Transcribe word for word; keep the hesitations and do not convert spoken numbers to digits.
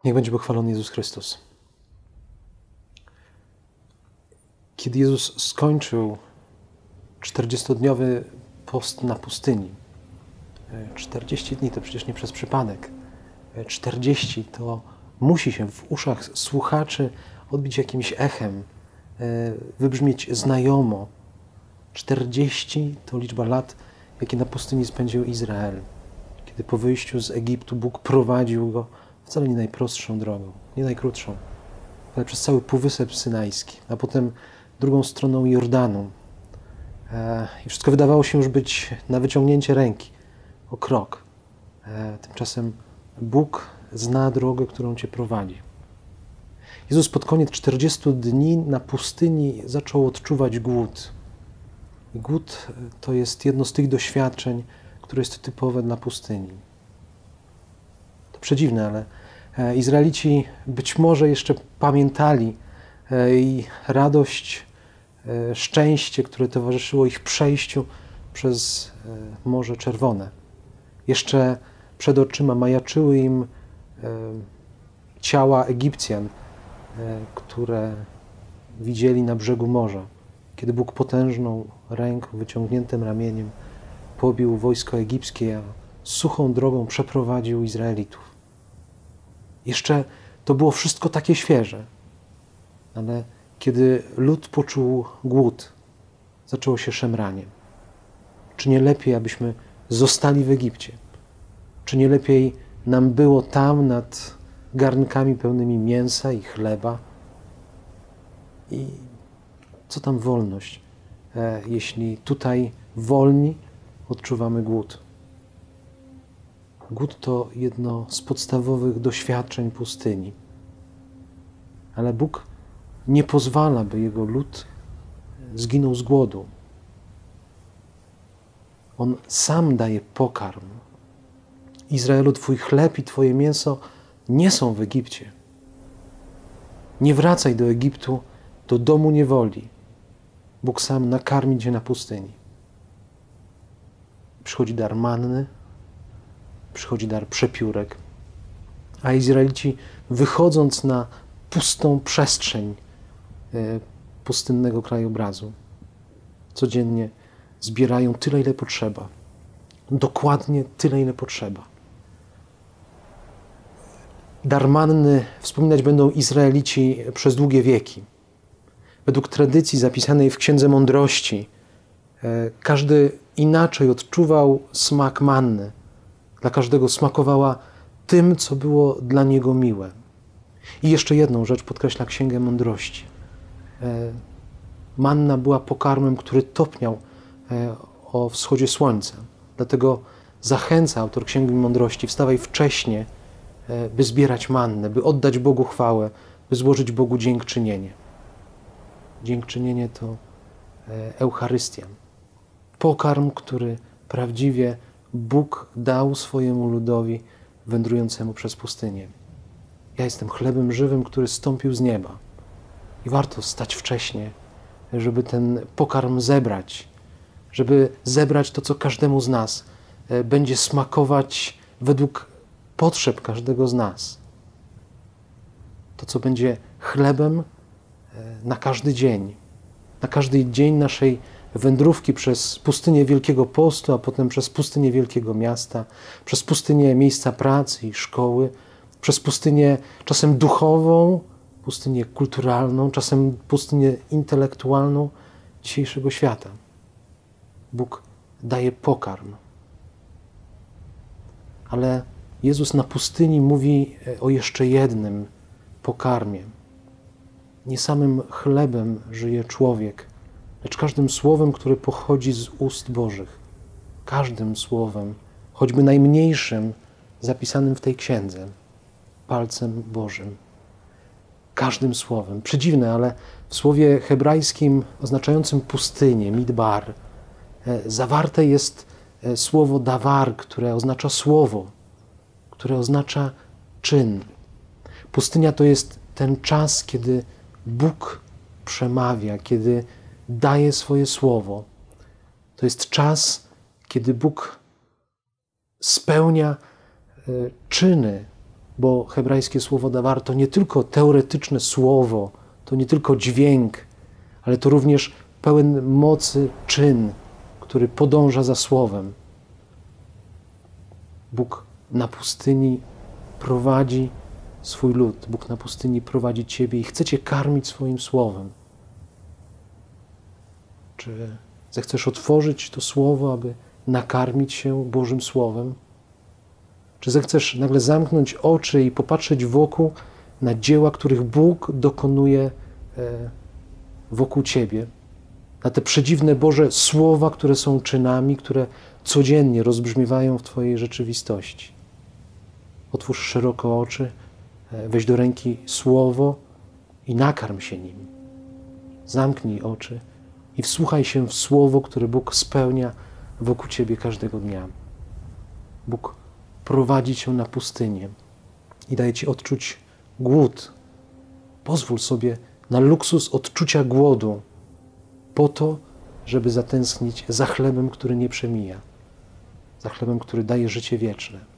Niech będzie pochwalony Jezus Chrystus. Kiedy Jezus skończył czterdziestodniowy post na pustyni, czterdzieści dni to przecież nie przez przypadek, czterdzieści to musi się w uszach słuchaczy odbić jakimś echem, wybrzmieć znajomo. czterdzieści to liczba lat, jakie na pustyni spędził Izrael. Kiedy po wyjściu z Egiptu Bóg prowadził go wcale nie najprostszą drogą, nie najkrótszą, ale przez cały Półwysep Synajski, a potem drugą stroną Jordanu. I wszystko wydawało się już być na wyciągnięcie ręki, o krok. Tymczasem Bóg zna drogę, którą Cię prowadzi. Jezus pod koniec czterdziestu dni na pustyni zaczął odczuwać głód. I głód to jest jedno z tych doświadczeń, które jest typowe dla pustyni. To przedziwne, ale Izraelici być może jeszcze pamiętali i radość, szczęście, które towarzyszyło ich przejściu przez Morze Czerwone. Jeszcze przed oczyma majaczyły im ciała Egipcjan, które widzieli na brzegu morza, kiedy Bóg potężną ręką, wyciągniętym ramieniem pobił wojsko egipskie, a suchą drogą przeprowadził Izraelitów. Jeszcze to było wszystko takie świeże, ale kiedy lud poczuł głód, zaczęło się szemranie. Czy nie lepiej, abyśmy zostali w Egipcie? Czy nie lepiej nam było tam nad garnkami pełnymi mięsa i chleba? I co tam wolność, jeśli tutaj wolni odczuwamy głód? Głód to jedno z podstawowych doświadczeń pustyni. Ale Bóg nie pozwala, by Jego lud zginął z głodu. On sam daje pokarm. Izraelu, Twój chleb i Twoje mięso nie są w Egipcie. Nie wracaj do Egiptu, do domu niewoli. Bóg sam nakarmi Cię na pustyni. Przychodzi dar manny, przychodzi dar przepiórek, a Izraelici, wychodząc na pustą przestrzeń pustynnego krajobrazu, codziennie zbierają tyle, ile potrzeba. Dokładnie tyle, ile potrzeba. Dar manny wspominać będą Izraelici przez długie wieki. Według tradycji zapisanej w Księdze Mądrości, każdy inaczej odczuwał smak manny. Dla każdego smakowała tym, co było dla niego miłe. I jeszcze jedną rzecz podkreśla Księgę Mądrości. Manna była pokarmem, który topniał o wschodzie słońca. Dlatego zachęca autor Księgi Mądrości: wstawaj wcześnie, by zbierać mannę, by oddać Bogu chwałę, by złożyć Bogu dziękczynienie. Dziękczynienie to Eucharystia. Pokarm, który prawdziwie Bóg dał swojemu ludowi wędrującemu przez pustynię. Ja jestem chlebem żywym, który zstąpił z nieba. I warto wstać wcześnie, żeby ten pokarm zebrać, żeby zebrać to, co każdemu z nas będzie smakować według potrzeb każdego z nas. To, co będzie chlebem na każdy dzień, na każdy dzień naszej wędrówki przez pustynię Wielkiego Postu, a potem przez pustynię Wielkiego Miasta, przez pustynię miejsca pracy i szkoły, przez pustynię czasem duchową, pustynię kulturalną, czasem pustynię intelektualną dzisiejszego świata. Bóg daje pokarm. Ale Jezus na pustyni mówi o jeszcze jednym pokarmie. Nie samym chlebem żyje człowiek, lecz każdym słowem, które pochodzi z ust Bożych. Każdym słowem, choćby najmniejszym, zapisanym w tej księdze, palcem Bożym. Każdym słowem. Przedziwne, ale w słowie hebrajskim oznaczającym pustynię, midbar, zawarte jest słowo dawar, które oznacza słowo, które oznacza czyn. Pustynia to jest ten czas, kiedy Bóg przemawia, kiedy daje swoje słowo. To jest czas, kiedy Bóg spełnia czyny bo hebrajskie słowo dawar to nie tylko teoretyczne słowo, to nie tylko dźwięk, ale to również pełen mocy czyn, który podąża za słowem. Bóg na pustyni prowadzi swój lud. Bóg na pustyni prowadzi Ciebie i chce Cię karmić swoim słowem. Czy zechcesz otworzyć to słowo, aby nakarmić się Bożym Słowem? Czy zechcesz nagle zamknąć oczy i popatrzeć wokół na dzieła, których Bóg dokonuje wokół Ciebie? Na te przedziwne Boże słowa, które są czynami, które codziennie rozbrzmiewają w Twojej rzeczywistości. Otwórz szeroko oczy, weź do ręki słowo i nakarm się nim. Zamknij oczy i wsłuchaj się w słowo, które Bóg spełnia wokół Ciebie każdego dnia. Bóg prowadzi Cię na pustynię i daje Ci odczuć głód. Pozwól sobie na luksus odczucia głodu, po to, żeby zatęsknić za chlebem, który nie przemija, za chlebem, który daje życie wieczne.